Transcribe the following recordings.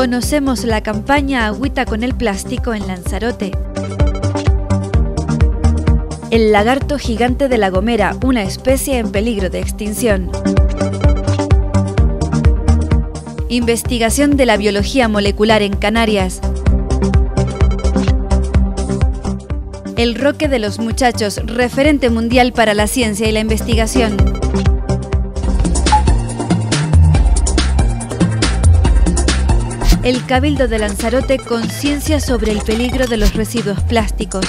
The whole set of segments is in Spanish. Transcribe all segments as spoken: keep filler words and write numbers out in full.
Conocemos la campaña Agüita con el plástico en Lanzarote. El lagarto gigante de La Gomera, una especie en peligro de extinción. Investigación de la biología molecular en Canarias. El Roque de los Muchachos, referente mundial para la ciencia y la investigación. El Cabildo de Lanzarote, conciencia sobre el peligro de los residuos plásticos.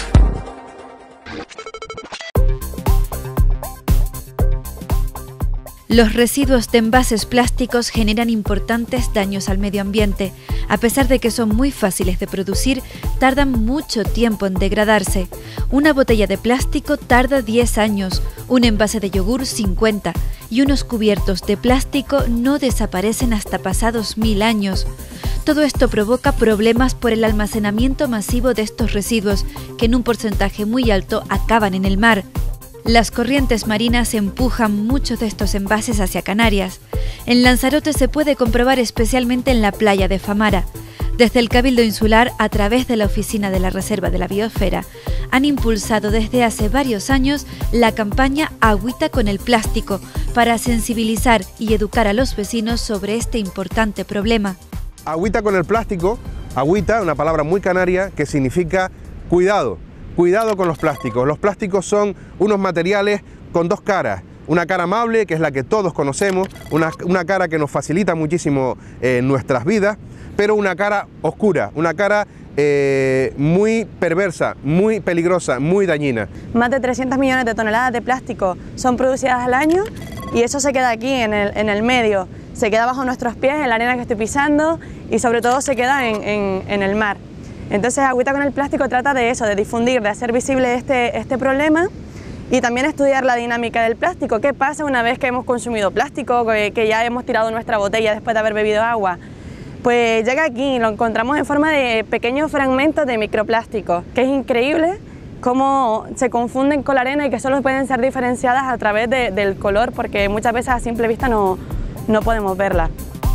Los residuos de envases plásticos generan importantes daños al medio ambiente. A pesar de que son muy fáciles de producir, tardan mucho tiempo en degradarse. Una botella de plástico tarda diez años, un envase de yogur cincuenta y unos cubiertos de plástico no desaparecen hasta pasados mil años. Todo esto provoca problemas por el almacenamiento masivo de estos residuos, que en un porcentaje muy alto acaban en el mar. Las corrientes marinas empujan muchos de estos envases hacia Canarias. En Lanzarote se puede comprobar especialmente en la playa de Famara. Desde el Cabildo Insular, a través de la Oficina de la Reserva de la Biosfera, han impulsado desde hace varios años la campaña Agüita con el plástico para sensibilizar y educar a los vecinos sobre este importante problema. Agüita con el plástico, agüita, una palabra muy canaria que significa cuidado. Cuidado con los plásticos. Los plásticos son unos materiales con dos caras. Una cara amable, que es la que todos conocemos, una, una cara que nos facilita muchísimo eh, nuestras vidas, pero una cara oscura, una cara eh, muy perversa, muy peligrosa, muy dañina. Más de trescientos millones de toneladas de plástico son producidas al año y eso se queda aquí en el, en el medio, se queda bajo nuestros pies, en la arena que estoy pisando y sobre todo se queda en, en, en el mar. Entonces Agüita con el plástico trata de eso, de difundir, de hacer visible este, este problema y también estudiar la dinámica del plástico. ¿Qué pasa una vez que hemos consumido plástico, que, que ya hemos tirado nuestra botella después de haber bebido agua? Pues llega aquí y lo encontramos en forma de pequeños fragmentos de microplástico, que es increíble cómo se confunden con la arena y que solo pueden ser diferenciadas a través de, del color, porque muchas veces a simple vista no, no podemos verla.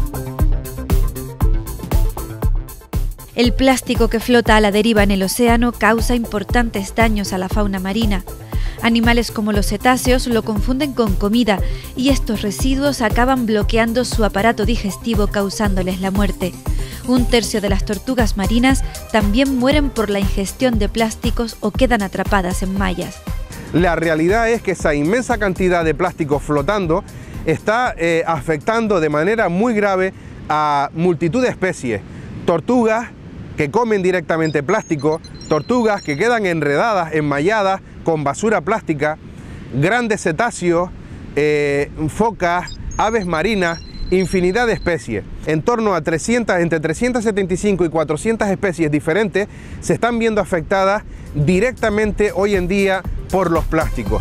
El plástico que flota a la deriva en el océano causa importantes daños a la fauna marina. Animales como los cetáceos lo confunden con comida y estos residuos acaban bloqueando su aparato digestivo, causándoles la muerte. Un tercio de las tortugas marinas también mueren por la ingestión de plásticos o quedan atrapadas en mallas. La realidad es que esa inmensa cantidad de plástico flotando está eh, afectando de manera muy grave a multitud de especies. Tortugas que comen directamente plástico, tortugas que quedan enredadas, enmalladas con basura plástica, grandes cetáceos, eh, focas, aves marinas, infinidad de especies. En torno a trescientas, entre trescientas setenta y cinco y cuatrocientas especies diferentes se están viendo afectadas directamente hoy en día por los plásticos.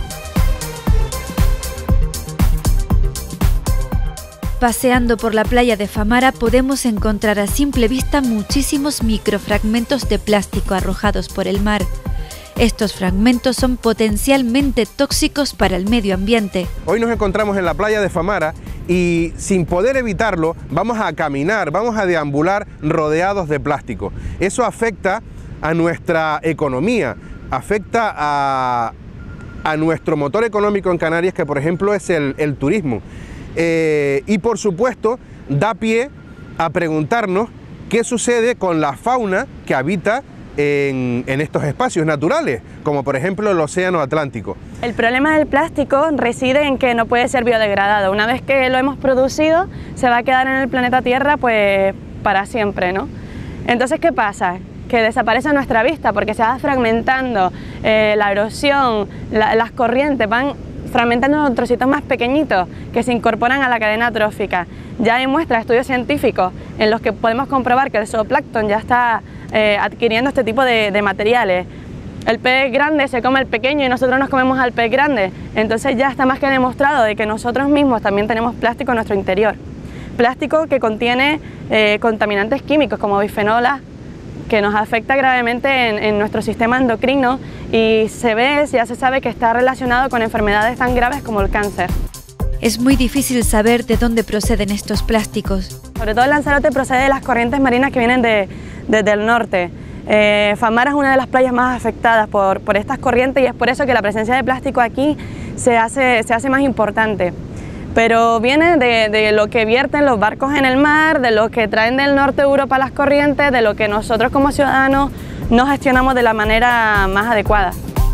Paseando por la playa de Famara podemos encontrar a simple vista muchísimos microfragmentos de plástico arrojados por el mar. Estos fragmentos son potencialmente tóxicos para el medio ambiente. Hoy nos encontramos en la playa de Famara y sin poder evitarlo vamos a caminar, vamos a deambular rodeados de plástico. Eso afecta a nuestra economía, afecta a, a nuestro motor económico en Canarias, que por ejemplo es el, el turismo. Eh, y por supuesto da pie a preguntarnos qué sucede con la fauna que habita en, en estos espacios naturales, como por ejemplo el océano Atlántico. El problema del plástico reside en que no puede ser biodegradado. Una vez que lo hemos producido, se va a quedar en el planeta Tierra pues para siempre, ¿no? Entonces, ¿qué pasa? Que desaparece a nuestra vista porque se va fragmentando, eh, la erosión, la, las corrientes van fragmentando en trocitos más pequeñitos que se incorporan a la cadena trófica. Ya hay muestras, estudios científicos en los que podemos comprobar que el zooplancton ya está eh, adquiriendo este tipo de, de materiales. El pez grande se come al pequeño y nosotros nos comemos al pez grande. Entonces ya está más que demostrado de que nosotros mismos también tenemos plástico en nuestro interior. Plástico que contiene eh, contaminantes químicos como bifenolas, que nos afecta gravemente en, en nuestro sistema endocrino y se ve, ya se sabe que está relacionado con enfermedades tan graves como el cáncer. Es muy difícil saber de dónde proceden estos plásticos. Sobre todo el Lanzarote procede de las corrientes marinas que vienen de, desde el norte. Eh, Famara es una de las playas más afectadas por, por estas corrientes y es por eso que la presencia de plástico aquí se hace, se hace más importante. Pero viene de, de lo que vierten los barcos en el mar, de lo que traen del norte de Europa las corrientes, de lo que nosotros como ciudadanos no gestionamos de la manera más adecuada.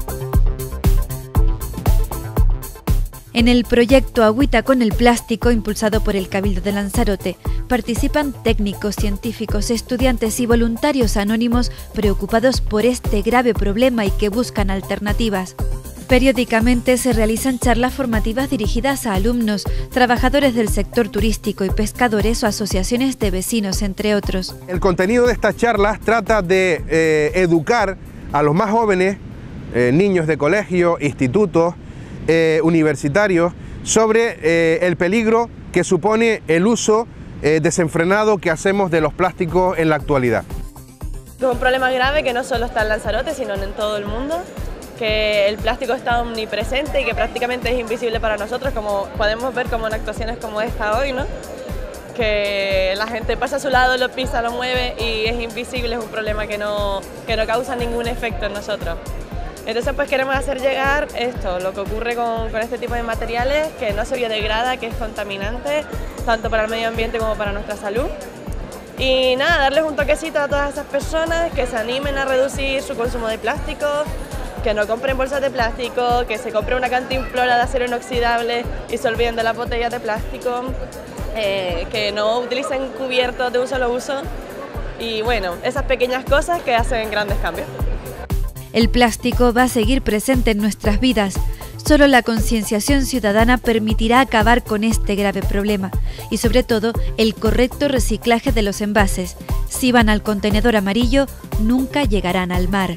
En el proyecto Agüita con el plástico, impulsado por el Cabildo de Lanzarote, participan técnicos, científicos, estudiantes y voluntarios anónimos preocupados por este grave problema y que buscan alternativas. Periódicamente se realizan charlas formativas dirigidas a alumnos, trabajadores del sector turístico y pescadores o asociaciones de vecinos, entre otros. El contenido de estas charlas trata de eh, educar a los más jóvenes, eh, niños de colegio, institutos, Eh, universitarios, sobre eh, el peligro que supone el uso eh, desenfrenado que hacemos de los plásticos en la actualidad. Es un problema grave que no solo está en Lanzarote, sino en todo el mundo, que el plástico está omnipresente y que prácticamente es invisible para nosotros, como podemos ver como en actuaciones como esta hoy, ¿no? Que la gente pasa a su lado, lo pisa, lo mueve y es invisible, es un problema que no, que no causa ningún efecto en nosotros. Entonces pues queremos hacer llegar esto, lo que ocurre con, con este tipo de materiales, que no se biodegrada, que es contaminante, tanto para el medio ambiente como para nuestra salud. Y nada, darles un toquecito a todas esas personas que se animen a reducir su consumo de plástico, que no compren bolsas de plástico, que se compren una cantimplora de acero inoxidable y se olviden de las botellas de plástico, eh, que no utilicen cubiertos de un solo uso y bueno, esas pequeñas cosas que hacen grandes cambios. El plástico va a seguir presente en nuestras vidas. Solo la concienciación ciudadana permitirá acabar con este grave problema y sobre todo el correcto reciclaje de los envases. Si van al contenedor amarillo, nunca llegarán al mar.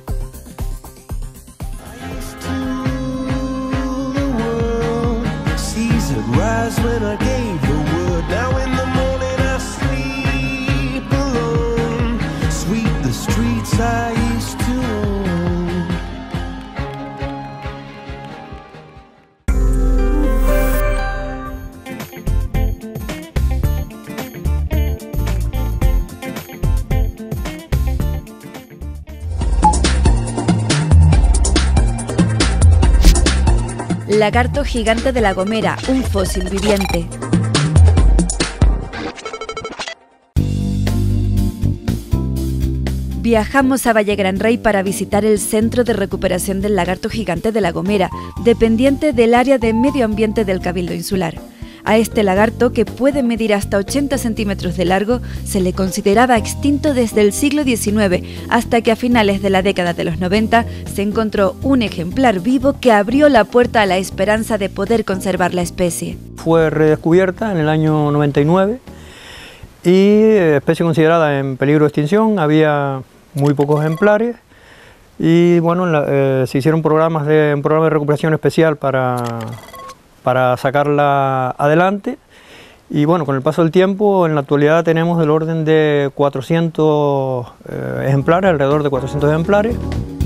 Lagarto gigante de La Gomera, un fósil viviente. Viajamos a Valle Gran Rey para visitar el Centro de Recuperación del Lagarto Gigante de La Gomera, dependiente del área de medio ambiente del Cabildo Insular. A este lagarto, que puede medir hasta ochenta centímetros de largo, se le consideraba extinto desde el siglo diecinueve, hasta que a finales de la década de los noventa se encontró un ejemplar vivo que abrió la puerta a la esperanza de poder conservar la especie. Fue redescubierta en el año noventa y nueve y especie considerada en peligro de extinción, había muy pocos ejemplares y bueno, la, eh, se hicieron programas de, un programa de recuperación especial para... para sacarla adelante y bueno, con el paso del tiempo en la actualidad tenemos del orden de cuatrocientos eh, ejemplares, alrededor de cuatrocientos ejemplares.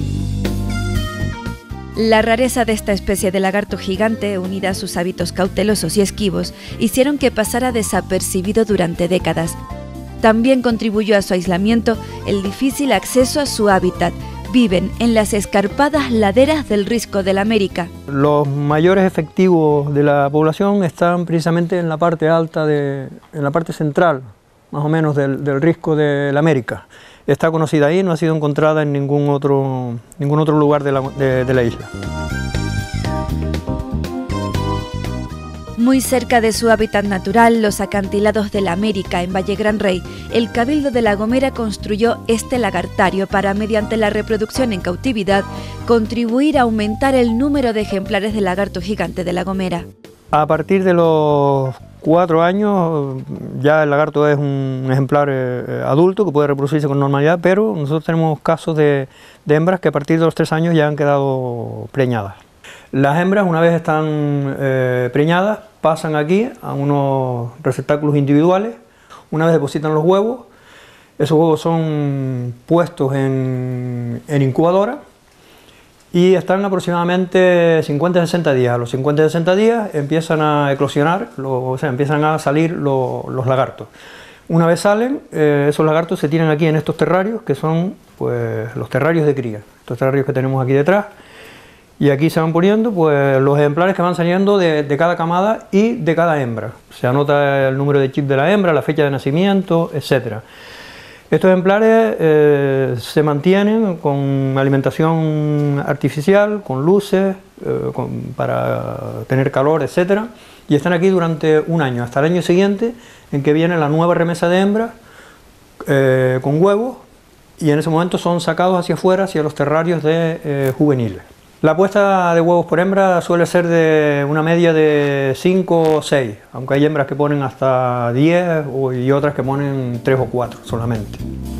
La rareza de esta especie de lagarto gigante, unida a sus hábitos cautelosos y esquivos, hicieron que pasara desapercibido durante décadas. También contribuyó a su aislamiento el difícil acceso a su hábitat. Viven en las escarpadas laderas del Risco de la América. Los mayores efectivos de la población están precisamente en la parte alta, de, en la parte central, más o menos, del, del Risco de la América. Está conocida ahí, no ha sido encontrada en ningún otro, ningún otro lugar de la, de, de la isla. Muy cerca de su hábitat natural, los acantilados de la América, en Valle Gran Rey, el Cabildo de La Gomera construyó este lagartario para, mediante la reproducción en cautividad, contribuir a aumentar el número de ejemplares del lagarto gigante de La Gomera. A partir de los cuatro años ya el lagarto es un ejemplar eh, adulto que puede reproducirse con normalidad, pero nosotros tenemos casos de, de hembras que a partir de los tres años ya han quedado preñadas. Las hembras, una vez están eh, preñadas, pasan aquí a unos receptáculos individuales, una vez depositan los huevos, esos huevos son puestos en, en incubadora y están aproximadamente cincuenta a sesenta días. A los cincuenta a sesenta días empiezan a eclosionar, lo, o sea, empiezan a salir lo, los lagartos. Una vez salen, eh, esos lagartos se tiran aquí en estos terrarios, que son pues, los terrarios de cría, estos terrarios que tenemos aquí detrás, y aquí se van poniendo pues, los ejemplares que van saliendo de, de cada camada y de cada hembra. Se anota el número de chip de la hembra, la fecha de nacimiento, etcétera. Estos ejemplares eh, se mantienen con alimentación artificial, con luces, eh, con, para tener calor, etcétera, y están aquí durante un año, hasta el año siguiente, en que viene la nueva remesa de hembras eh, con huevos, y en ese momento son sacados hacia afuera, hacia los terrarios de eh, juveniles. La puesta de huevos por hembra suele ser de una media de cinco o seis, aunque hay hembras que ponen hasta diez y otras que ponen tres o cuatro solamente.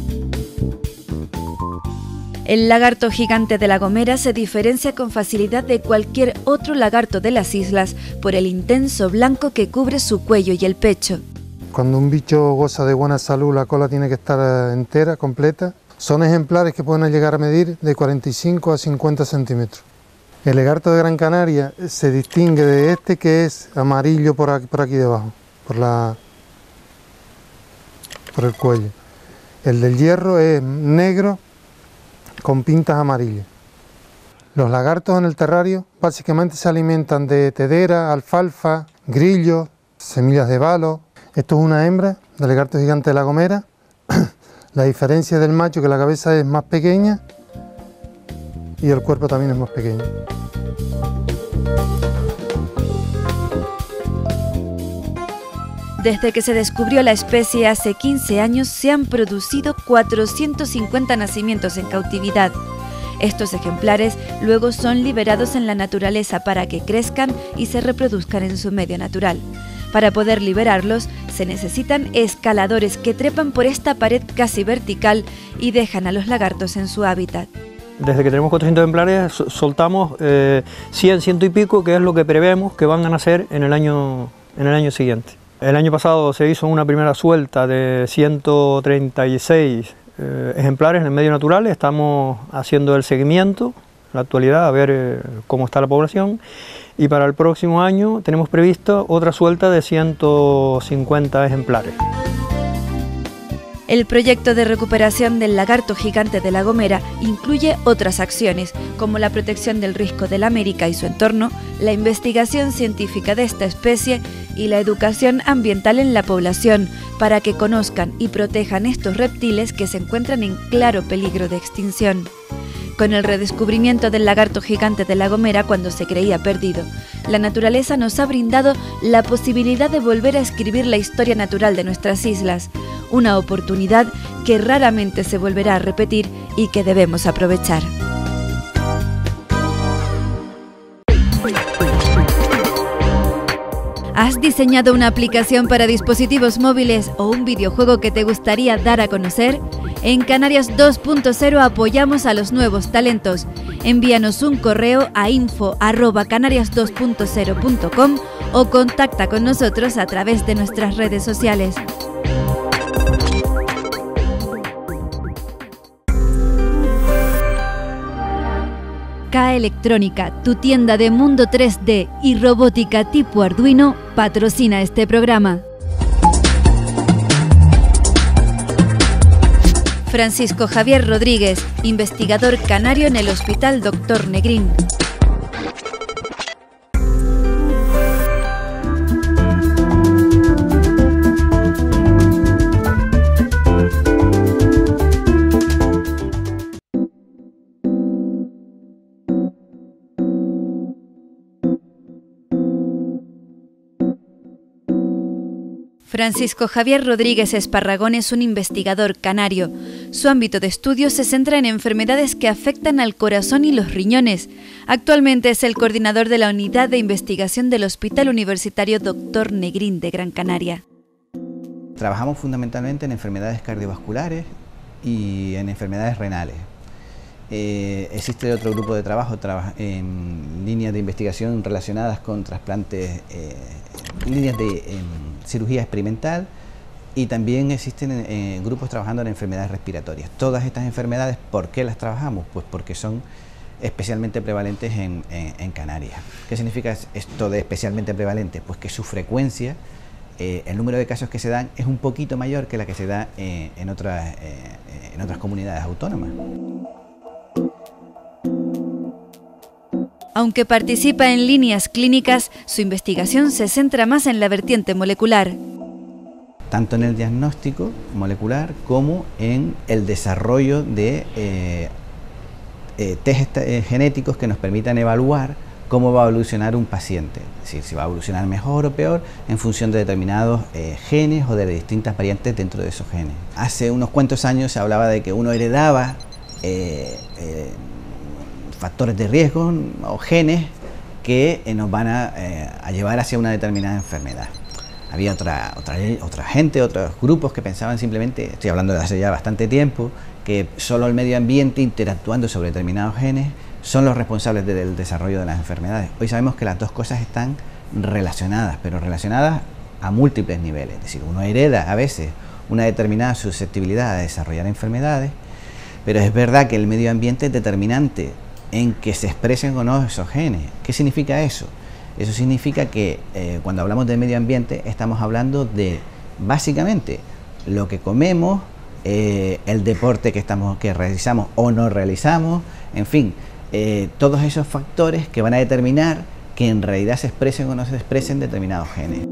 El lagarto gigante de La Gomera se diferencia con facilidad de cualquier otro lagarto de las islas por el intenso blanco que cubre su cuello y el pecho. Cuando un bicho goza de buena salud, la cola tiene que estar entera, completa. Son ejemplares que pueden llegar a medir de cuarenta y cinco a cincuenta centímetros. El lagarto de Gran Canaria se distingue de este, que es amarillo por aquí, por aquí debajo, por, la, por el cuello. El del Hierro es negro con pintas amarillas. Los lagartos en el terrario básicamente se alimentan de tedera, alfalfa, grillos, semillas de balo. Esto es una hembra del lagarto gigante de La Gomera. La diferencia del macho, que la cabeza es más pequeña y el cuerpo también es más pequeño. Desde que se descubrió la especie hace quince años, se han producido cuatrocientos cincuenta nacimientos en cautividad. Estos ejemplares luego son liberados en la naturaleza para que crezcan y se reproduzcan en su medio natural. Para poder liberarlos, se necesitan escaladores que trepan por esta pared casi vertical y dejan a los lagartos en su hábitat. Desde que tenemos cuatrocientos ejemplares soltamos eh, cien, ciento y pico, que es lo que prevemos que van a nacer en el año, en el año siguiente. El año pasado se hizo una primera suelta de ciento treinta y seis eh, ejemplares en el medio natural. Estamos haciendo el seguimiento en la actualidad a ver eh, cómo está la población, y para el próximo año tenemos previsto otra suelta de ciento cincuenta ejemplares. El proyecto de recuperación del lagarto gigante de La Gomera incluye otras acciones, como la protección del risco del América y su entorno, la investigación científica de esta especie y la educación ambiental en la población, para que conozcan y protejan estos reptiles que se encuentran en claro peligro de extinción. Con el redescubrimiento del lagarto gigante de La Gomera cuando se creía perdido, la naturaleza nos ha brindado la posibilidad de volver a escribir la historia natural de nuestras islas, una oportunidad que raramente se volverá a repetir y que debemos aprovechar. ¿Has diseñado una aplicación para dispositivos móviles o un videojuego que te gustaría dar a conocer? En Canarias dos punto cero apoyamos a los nuevos talentos. Envíanos un correo a info arroba canarias dos punto cero punto com o contacta con nosotros a través de nuestras redes sociales. K Electrónica, tu tienda de mundo tres D y robótica tipo Arduino, patrocina este programa. Francisco Javier Rodríguez, investigador canario en el Hospital Doctor Negrín. Francisco Javier Rodríguez Esparragón es un investigador canario. Su ámbito de estudio se centra en enfermedades que afectan al corazón y los riñones. Actualmente es el coordinador de la Unidad de Investigación del Hospital Universitario Doctor Negrín de Gran Canaria. Trabajamos fundamentalmente en enfermedades cardiovasculares y en enfermedades renales. Eh, existe otro grupo de trabajo traba, en líneas de investigación relacionadas con trasplantes, eh, líneas de eh, cirugía experimental, y también existen eh, grupos trabajando en enfermedades respiratorias. Todas estas enfermedades, ¿por qué las trabajamos? Pues porque son especialmente prevalentes en, en, en Canarias. ¿Qué significa esto de especialmente prevalente? Pues que su frecuencia, eh, el número de casos que se dan es un poquito mayor que la que se da eh, en, otras, eh, en otras comunidades autónomas. Aunque participa en líneas clínicas, su investigación se centra más en la vertiente molecular. Tanto en el diagnóstico molecular como en el desarrollo de eh, eh, test eh, genéticos que nos permitan evaluar cómo va a evolucionar un paciente, es decir, si va a evolucionar mejor o peor en función de determinados eh, genes o de distintas variantes dentro de esos genes. Hace unos cuantos años se hablaba de que uno heredaba eh, eh, factores de riesgo o genes que eh, nos van a, eh, a llevar hacia una determinada enfermedad. Había otra, otra, otra gente, otros grupos que pensaban simplemente, estoy hablando de hace ya bastante tiempo, que solo el medio ambiente interactuando sobre determinados genes son los responsables del desarrollo de las enfermedades. Hoy sabemos que las dos cosas están relacionadas, pero relacionadas a múltiples niveles. Es decir, uno hereda a veces una determinada susceptibilidad a desarrollar enfermedades, pero es verdad que el medio ambiente es determinante en que se expresen o no esos genes. ¿Qué significa eso? Eso significa que eh, cuando hablamos de medio ambiente estamos hablando de básicamente lo que comemos, eh, el deporte que, estamos, que realizamos o no realizamos, en fin, eh, todos esos factores que van a determinar que en realidad se expresen o no se expresen determinados genes.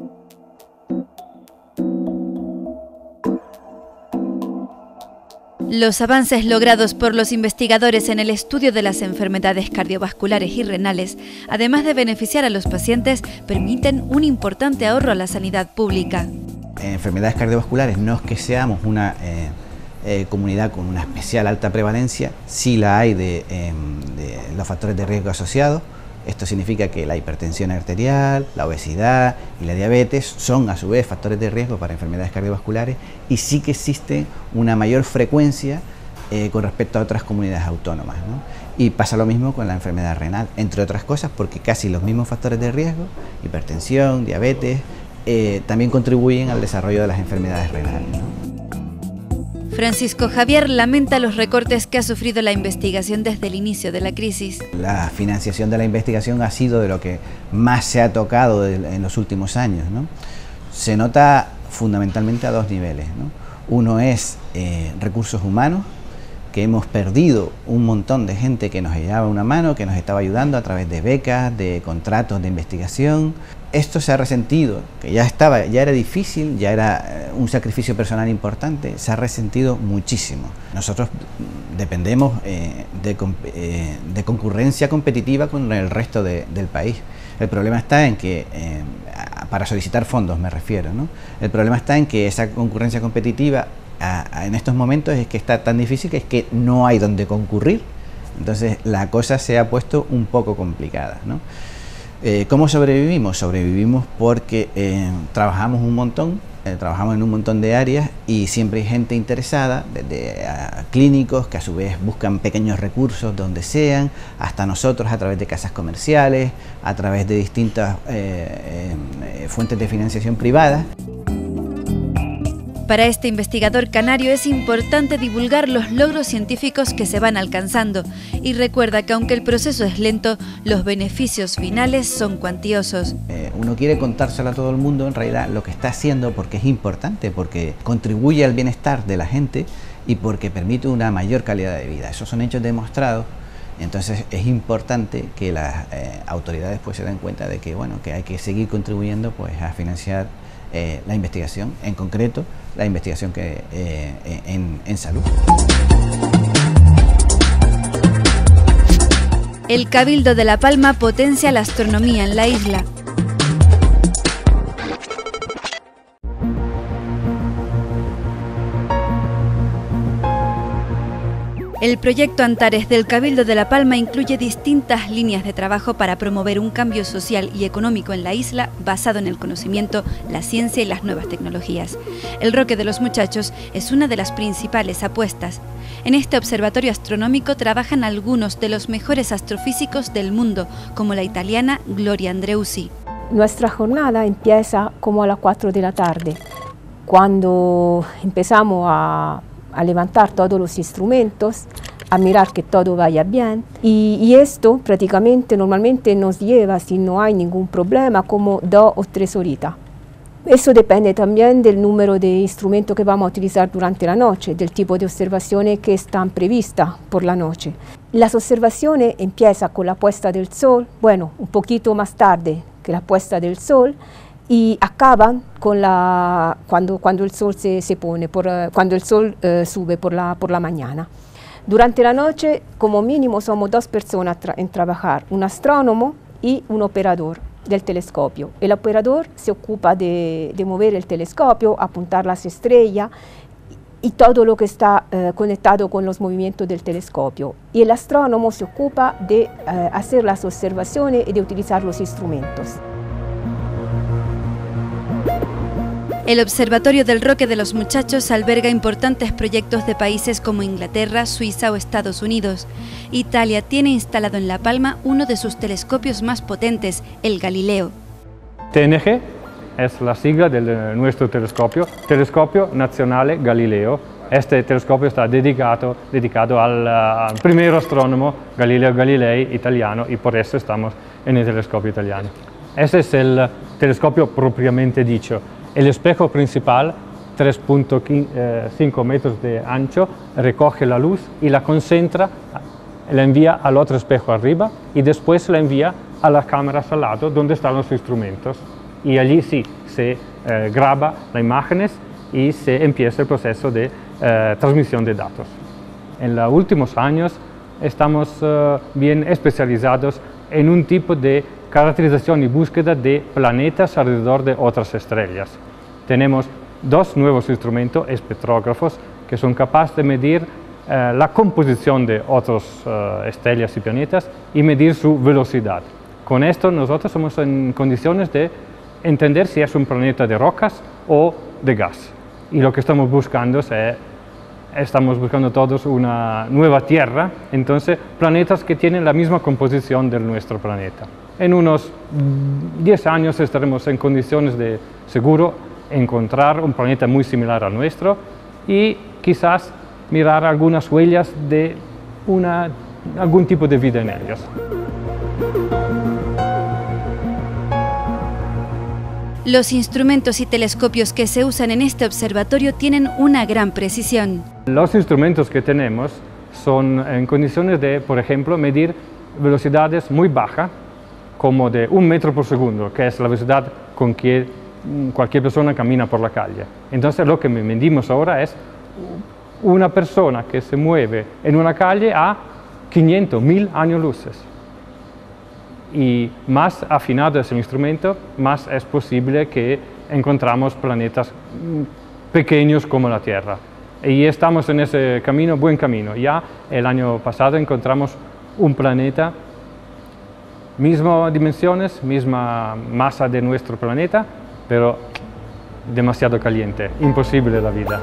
Los avances logrados por los investigadores en el estudio de las enfermedades cardiovasculares y renales, además de beneficiar a los pacientes, permiten un importante ahorro a la sanidad pública. Enfermedades cardiovasculares no es que seamos una eh, eh, comunidad con una especial alta prevalencia, sí la hay de, eh, de los factores de riesgo asociados. Esto significa que la hipertensión arterial, la obesidad y la diabetes son a su vez factores de riesgo para enfermedades cardiovasculares y sí que existe una mayor frecuencia eh, con respecto a otras comunidades autónomas, ¿no? Y pasa lo mismo con la enfermedad renal, entre otras cosas porque casi los mismos factores de riesgo, hipertensión, diabetes, eh, también contribuyen al desarrollo de las enfermedades renales, ¿no? Francisco Javier lamenta los recortes que ha sufrido la investigación desde el inicio de la crisis. La financiación de la investigación ha sido de lo que más se ha tocado en los últimos años, ¿no? Se nota fundamentalmente a dos niveles, ¿no? Uno es eh, recursos humanos, que hemos perdido un montón de gente que nos echaba una mano, que nos estaba ayudando a través de becas, de contratos de investigación. Esto se ha resentido, que ya estaba, ya era difícil, ya era un sacrificio personal importante, se ha resentido muchísimo. Nosotros dependemos eh, de, eh, de concurrencia competitiva con el resto de, del país. El problema está en que, eh, para solicitar fondos me refiero, ¿no? El problema está en que esa concurrencia competitiva a, a, en estos momentos es que está tan difícil que es que no hay donde concurrir. Entonces la cosa se ha puesto un poco complicada, ¿no? Eh, ¿Cómo sobrevivimos? Sobrevivimos porque eh, trabajamos un montón, eh, trabajamos en un montón de áreas y siempre hay gente interesada, desde a clínicos que a su vez buscan pequeños recursos donde sean, hasta nosotros a través de casas comerciales, a través de distintas eh, eh, fuentes de financiación privadas. Para este investigador canario es importante divulgar los logros científicos que se van alcanzando y recuerda que aunque el proceso es lento, los beneficios finales son cuantiosos. Eh, uno quiere contárselo a todo el mundo en realidad lo que está haciendo porque es importante, porque contribuye al bienestar de la gente y porque permite una mayor calidad de vida. Esos son hechos demostrados, entonces es importante que las eh, autoridades pues se den cuenta de que, bueno, que hay que seguir contribuyendo pues a financiar eh, la investigación, en concreto la investigación que, eh, en, en salud. El Cabildo de La Palma potencia la astronomía en la isla. El proyecto Antares del Cabildo de La Palma incluye distintas líneas de trabajo para promover un cambio social y económico en la isla basado en el conocimiento, la ciencia y las nuevas tecnologías. El Roque de los Muchachos es una de las principales apuestas. En este observatorio astronómico trabajan algunos de los mejores astrofísicos del mundo, como la italiana Gloria Andreusi. Nuestra jornada empieza como a las cuatro de la tarde, cuando empezamos a a levantar todos los instrumentos, a mirar que todo vaya bien. Y, y esto prácticamente normalmente nos lleva, si no hay ningún problema, como dos o tres horitas. Eso depende también del número de instrumentos que vamos a utilizar durante la noche, del tipo de observaciones que están previstas por la noche. Las observaciones empiezan con la puesta del sol, bueno, un poquito más tarde que la puesta del sol, y acaban con la, cuando, cuando el sol se, se pone, por, cuando el sol eh, sube por la, por la mañana. Durante la noche, como mínimo, somos dos personas tra en trabajar, un astrónomo y un operador del telescopio. El operador se ocupa de, de mover el telescopio, apuntar las estrellas y todo lo que está eh, conectado con los movimientos del telescopio. Y el astrónomo se ocupa de eh, hacer las observaciones y de utilizar los instrumentos. El Observatorio del Roque de los Muchachos alberga importantes proyectos de países como Inglaterra, Suiza o Estados Unidos. Italia tiene instalado en La Palma uno de sus telescopios más potentes, el Galileo. T N G es la sigla de nuestro telescopio, Telescopio Nazionale Galileo. Este telescopio está dedicado, dedicado al, al primer astrónomo Galileo Galilei italiano y por eso estamos en el telescopio italiano. Este es el telescopio propiamente dicho. El espejo principal, tres punto cinco metros de ancho, recoge la luz y la concentra, la envía al otro espejo arriba y después la envía a las cámaras al lado donde están los instrumentos. Y allí sí, se eh, graba las imágenes y se empieza el proceso de eh, transmisión de datos. En los últimos años estamos eh, bien especializados en un tipo de caracterización y búsqueda de planetas alrededor de otras estrellas. Tenemos dos nuevos instrumentos, espectrógrafos, que son capaces de medir eh, la composición de otras eh, estrellas y planetas y medir su velocidad. Con esto nosotros somos en condiciones de entender si es un planeta de rocas o de gas. Y lo que estamos buscando es, estamos buscando todos una nueva Tierra, entonces planetas que tienen la misma composición de nuestro planeta. En unos diez años estaremos en condiciones de, seguro, encontrar un planeta muy similar al nuestro y quizás mirar algunas huellas de una, algún tipo de vida en ellos. Los instrumentos y telescopios que se usan en este observatorio tienen una gran precisión. Los instrumentos que tenemos son en condiciones de, por ejemplo, medir velocidades muy bajas, como de un metro por segundo, que es la velocidad con que cualquier persona camina por la calle. Entonces lo que medimos ahora es una persona que se mueve en una calle a quinientos mil años luces. Y más afinado es el instrumento, más es posible que encontramos planetas pequeños como la Tierra. Y estamos en ese camino, buen camino. Ya el año pasado encontramos un planeta, mismas dimensiones, misma masa de nuestro planeta, pero demasiado caliente, imposible la vida.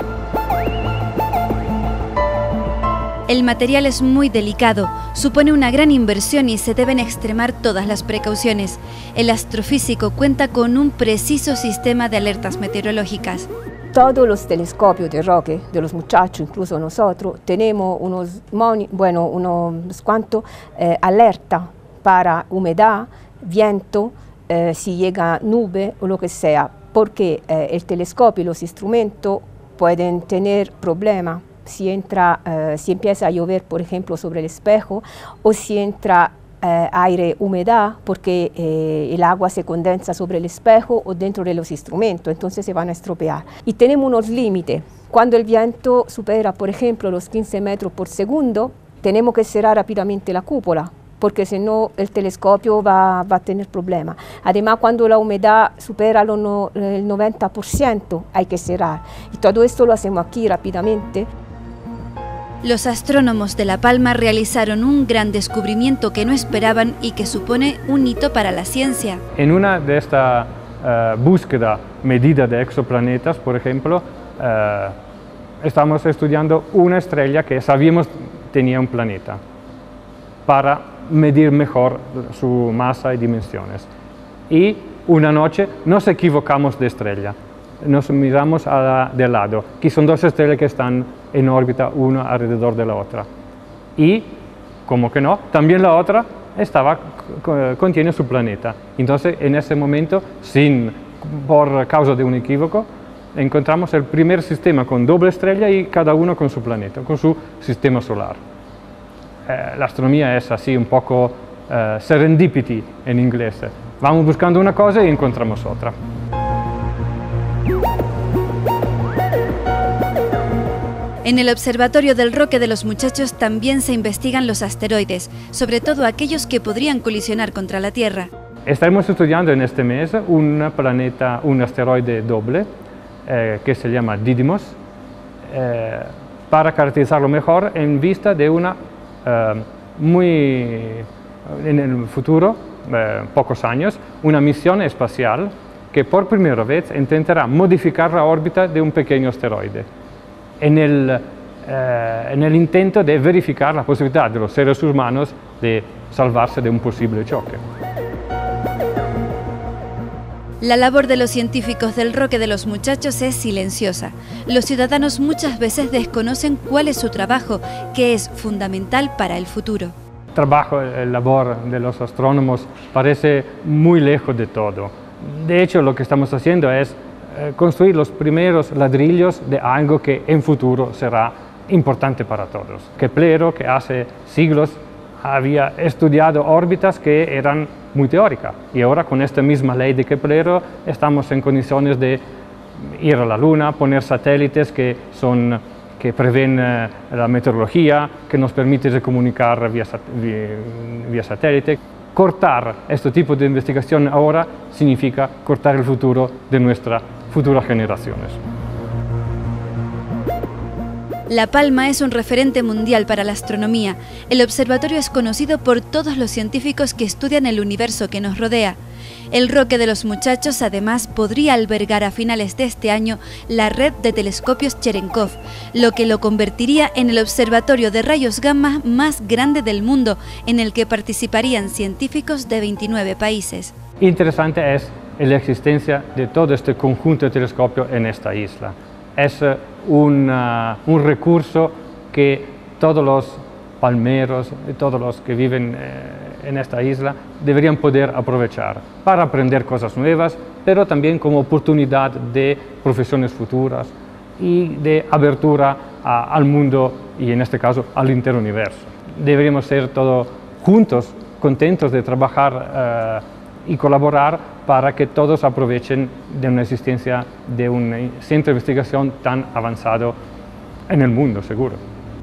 El material es muy delicado, supone una gran inversión y se deben extremar todas las precauciones. El astrofísico cuenta con un preciso sistema de alertas meteorológicas. Todos los telescopios de Roque, de los muchachos, incluso nosotros, tenemos unos, bueno, unos cuantos eh, alertas para humedad, viento, eh, si llega nube o lo que sea, porque eh, el telescopio y los instrumentos pueden tener problemas. Si, entra, eh, si empieza a llover, por ejemplo, sobre el espejo, o si entra eh, aire, humedad, porque eh, el agua se condensa sobre el espejo o dentro de los instrumentos, entonces se van a estropear. Y tenemos unos límites. Cuando el viento supera, por ejemplo, los quince metros por segundo, tenemos que cerrar rápidamente la cúpula, porque si no el telescopio va, va a tener problemas. Además, cuando la humedad supera lo no, el noventa por ciento, hay que cerrar. Y todo esto lo hacemos aquí rápidamente. Los astrónomos de La Palma realizaron un gran descubrimiento que no esperaban y que supone un hito para la ciencia. En una de estas uh, búsqueda medida de exoplanetas, por ejemplo, uh, estamos estudiando una estrella que sabíamos tenía un planeta, para medir mejor su masa y dimensiones. Y una noche nos equivocamos de estrella, nos miramos a la, de lado, que son dos estrellas que están en órbita una alrededor de la otra. Y, como que no, también la otra estaba, contiene su planeta. Entonces, en ese momento, sin, por causa de un equívoco, encontramos el primer sistema con doble estrella y cada uno con su planeta, con su sistema solar. Eh, la astronomía es así un poco eh, serendipity en inglés. Vamos buscando una cosa y encontramos otra. En el Observatorio del Roque de los Muchachos también se investigan los asteroides, sobre todo aquellos que podrían colisionar contra la Tierra. Estaremos estudiando en este mes un planeta, un asteroide doble, eh, que se llama Didymos, eh, para caracterizarlo mejor en vista de una eh, muy, en el futuro, eh, pocos años, una misión espacial que por primera vez intentará modificar la órbita de un pequeño asteroide, en el, eh, en el intento de verificar la posibilidad de los seres humanos de salvarse de un posible choque. La labor de los científicos del Roque de los Muchachos es silenciosa. Los ciudadanos muchas veces desconocen cuál es su trabajo, que es fundamental para el futuro. El trabajo, el labor de los astrónomos parece muy lejos de todo. De hecho, lo que estamos haciendo es eh, construir los primeros ladrillos de algo que en futuro será importante para todos. Keplero, que hace siglos había estudiado órbitas que eran muy teóricas, y ahora con esta misma ley de Keplero estamos en condiciones de ir a la Luna, poner satélites que, son, que prevén eh, la meteorología, que nos permite comunicar vía, vía, vía satélite. Cortar este tipo de investigación ahora significa cortar el futuro de nuestras futuras generaciones. La Palma es un referente mundial para la astronomía. El observatorio es conocido por todos los científicos que estudian el universo que nos rodea. El Roque de los Muchachos además podría albergar a finales de este año la red de telescopios Cherenkov, lo que lo convertiría en el observatorio de rayos gamma más grande del mundo, en el que participarían científicos de veintinueve países. Interesante es la existencia de todo este conjunto de telescopios en esta isla. Es un, uh, un recurso que todos los palmeros y todos los que viven eh, en esta isla deberían poder aprovechar para aprender cosas nuevas, pero también como oportunidad de profesiones futuras y de abertura a, al mundo y en este caso al interuniverso. Deberíamos ser todos juntos, contentos de trabajar eh, y colaborar para que todos aprovechen de una existencia de un centro de investigación tan avanzado en el mundo, seguro.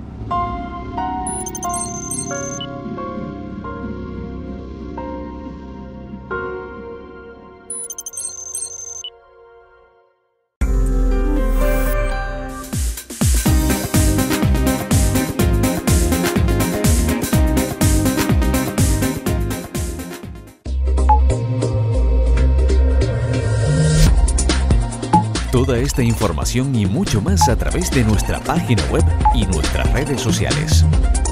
Toda esta información y mucho más a través de nuestra página web y nuestras redes sociales.